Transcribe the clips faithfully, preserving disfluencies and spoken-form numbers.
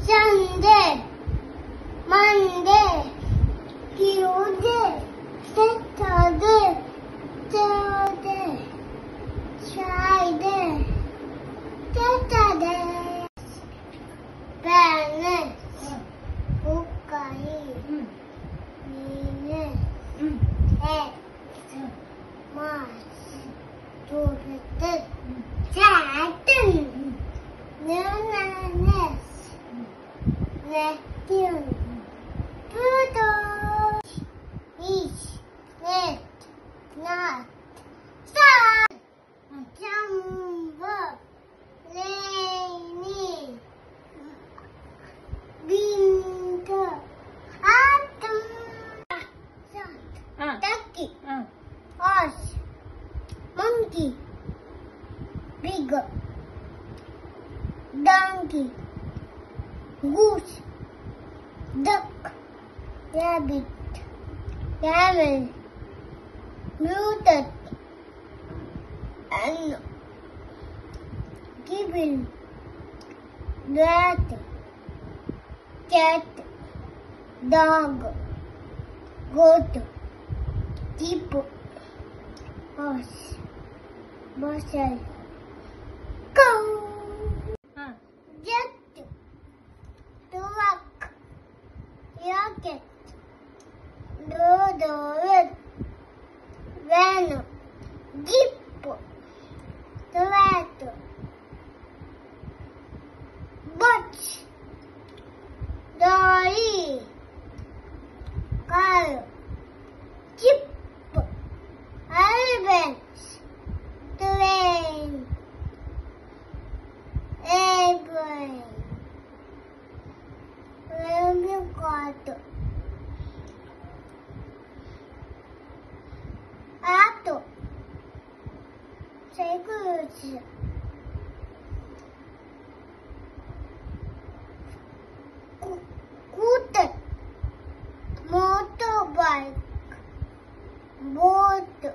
Sunday, Monday, Tuesday, Saturday, Thursday, Friday, Saturday, Wednesday, Friday, Venus, X, Mars, Jupiter, Saturn, Uranus, Neptune, Pluto, East, West, North, South, Jumbo, Rainy, Winter, Autumn, Ah. Turkey, Ah. Horse, Monkey, Pig, Donkey, Goose, Duck, Rabbit, Camel, Mutant, and Gibbon, Rat, Cat, Dog, Goat, Sheep, Horse, Buzzard, Cow, Ah. Jet, Truck, Rocket, Dodo, Van, Jeep, Tomato, Butch, Dolly, Car, Chip, Elephants, Train, Airplane, Railroad, Auto, Cycles, Scooter, Motorbike, Boat,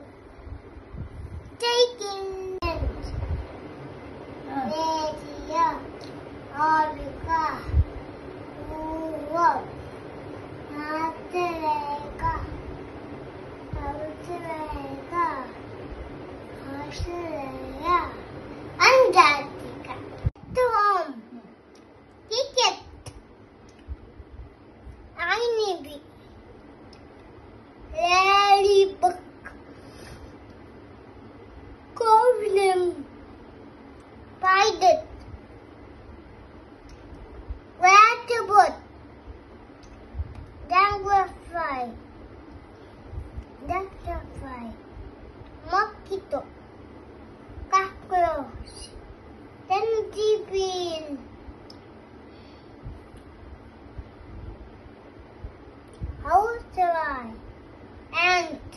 Taking, Ah. Radio, Orca, Uwo, Australia, Australia, Australia, Antarctica, Tom, Ticket, Honeybee, Ladybug, Goblin, Spider, Rattlebird, Dragonfly, Butterfly, Mosquito, Cockroach, Centipede, Housefly, Ant,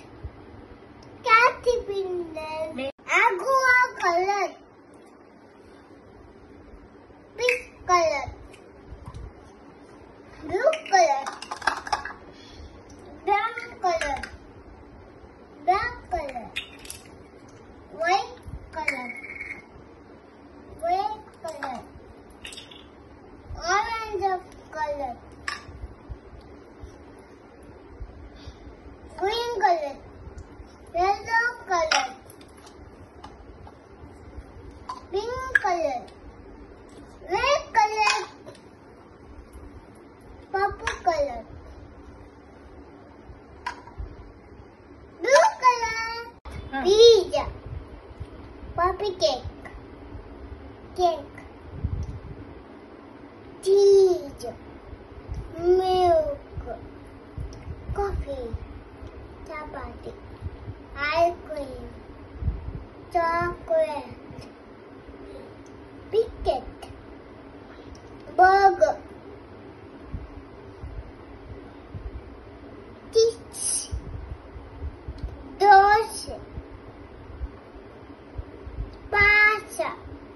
Caterpillar, Aqua color, pink color, blue color, brown color, black color, white color, gray color, orange color, green color, yellow color, pink color, red color, purple color, blue color, Ah. pizza, puppy cake, cake, cheese, milk, coffee, chapati, ice cream, chocolate, biscuit, burger, cheese, dosa, pasta,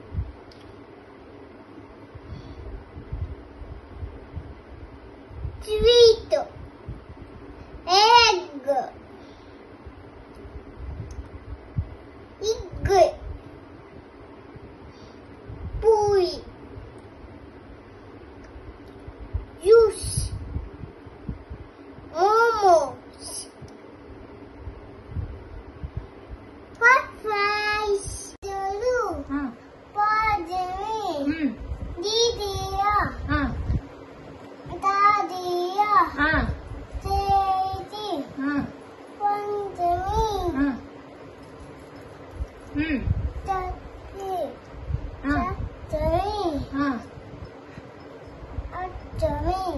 sweet, egg, egg, puri,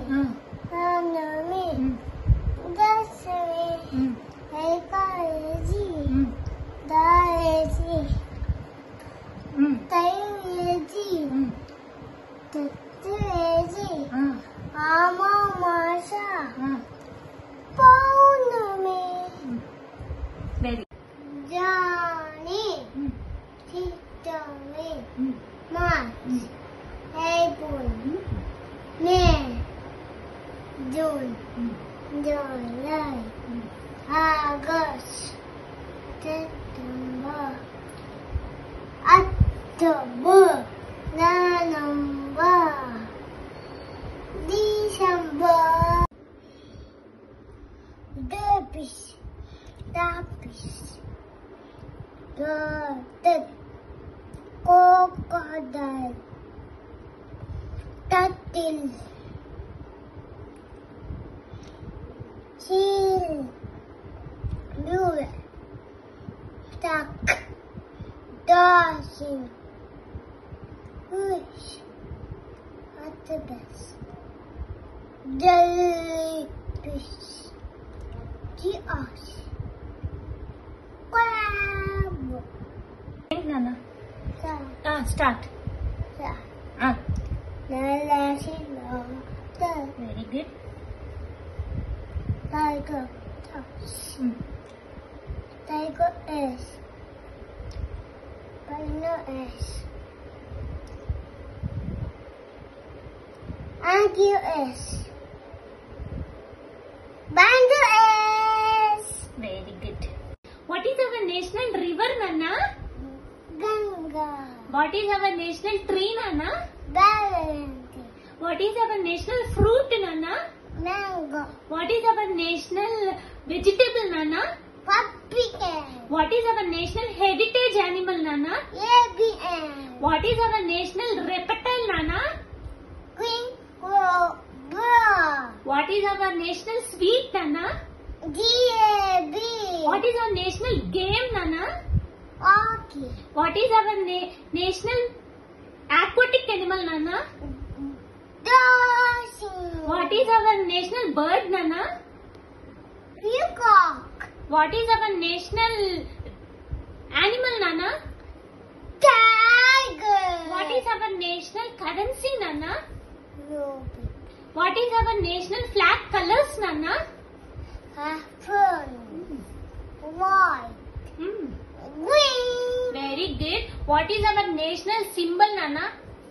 Hmm. Navami, Hmm. Dasami, Hmm. Ekadashi, Hmm. Dvadashi, Hmm. Trayodasi, Hmm. Chaturdashi, Hmm. Amavasya, Hmm. Paunami, Very. Jani, Hmm. Chitami, Hmm. March, April, May, June, Hmm. July, Hmm. August, September, October, November, December. Derbish, Tapish, Turtle, Crocodile, Turtle, Seal, Mule, Duck, Dolphin, Fish, Octopus, Jellyfish, Geoff, Crab, Think, Nana. Shark, Ah, start. Shark, Ah, Lalashino, very good. Tiger, Tops, Hmm. Tiger S, Rhino S, Angu S, Banjo S, Very good. What is our national river, Nana? Ganga, What is our national tree, Nana? Valenti, What is our national fruit, Nana? Mango, What is our national vegetable, Nana? Pumpkin, What is our national heritage animal, Nana? A B M, What is our national reptile, Nana? Queen Cobra, What is our national sweet, Nana? G A B, What is our national game, Nana? Orchid, What is our na- national aquatic animal, Nana? Dolphin, What is our national bird, Nana? Peacock, What is our national animal, Nana? Tiger, What is our national currency, Nana? Ruby, What is our national flag colors, Nana? Apple, White, Hmm. Green, Very good. What is our national symbol, Nana?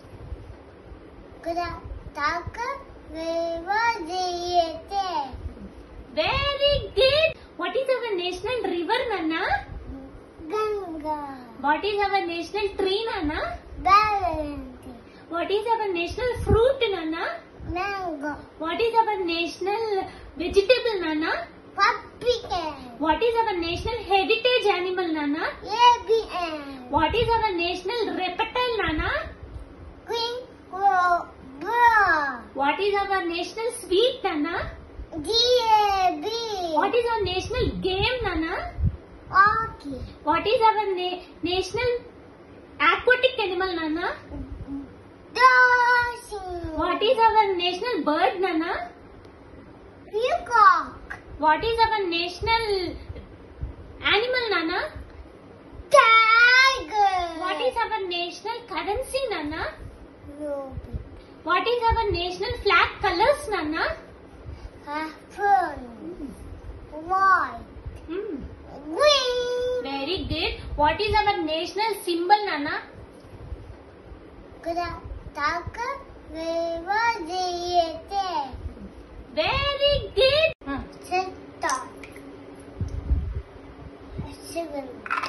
Taka, River, Diete, Very good. What is our national river, Nana? Ganga, What is our national tree, Nana? Valenti, What is our national fruit, Nana? Mango, What is our national vegetable, Nana? Pumpkin, What is our national heritage animal, Nana? A B M, What is our national reptile, Nana? Queen Cobra, What is our national sweet, Nana? G A B, What is our national game, Nana? Orchid, What is our na- national aquatic animal, Nana? Dolphin, What is our national bird, Nana? Peacock, What is our national animal, Nana? Tiger, What is our national currency, Nana? Ruby, What is our national flag colors, Nana? Apple, White, Hmm. Green, Very good. What is our national symbol, Nana? Taka, River, Diete, Very good. Huh. Stop. Seven.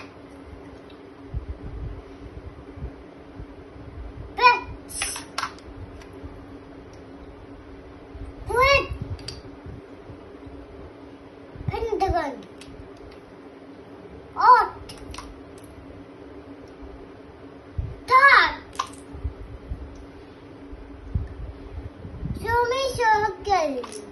Pets. Quit. Pentagon. Art. Thought. Show me circle.